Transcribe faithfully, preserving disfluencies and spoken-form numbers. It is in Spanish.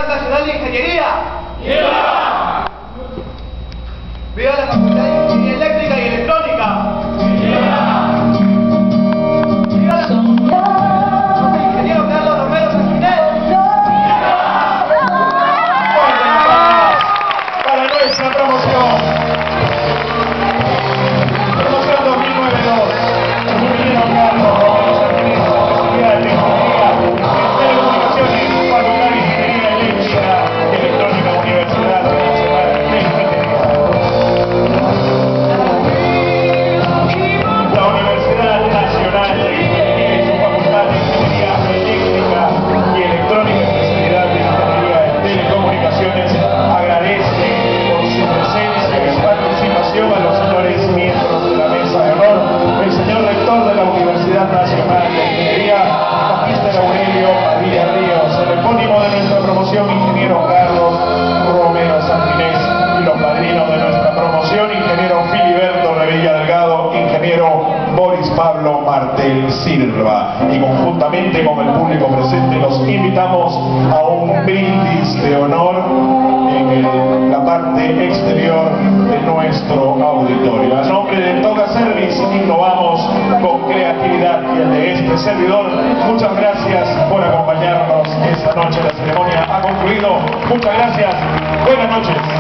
Nacional de Ingeniería. ¡Viva! ¡Viva la Facultad de Ingeniería Eléctrica y Electrónica! ¡Viva! ¡Viva la Facultad de Ingeniero Carlos Romero Sanguinés! Para nuestra promoción. Promoción dos mil dos. Ingeniero Carlos Romero Sanguinés, Facultad de Ingeniería, Telecomunicaciones, Facultad de Ingeniería Eléctrica y Electrónica, Universidad Nacional de Ingeniería. La Universidad Nacional de Ingeniería y su Facultad de Ingeniería Eléctrica y Electrónica, especialidad de Ingeniería en Telecomunicaciones, agradece por su presencia y su participación a los señores miembros de la mesa de honor, el señor rector de la Universidad Nacional de Ingeniería, Magíster Aurelio Padilla Ríos, el epónimo de nuestra promoción, ingeniero Carlos Romero Sanguinés, y los padrinos de nuestra promoción, ingeniero Filiberto Revilla Delgado, ingeniero Boris Pablo Martel Silva. Y conjuntamente con el público presente los invitamos a un brindis de honor en el, la parte exterior de nuestro auditorio. A nombre de Toga Service, innovamos con creatividad, y el de este servidor, muchas gracias por acompañarnos esta noche. La ceremonia ha concluido. Muchas gracias. Buenas noches.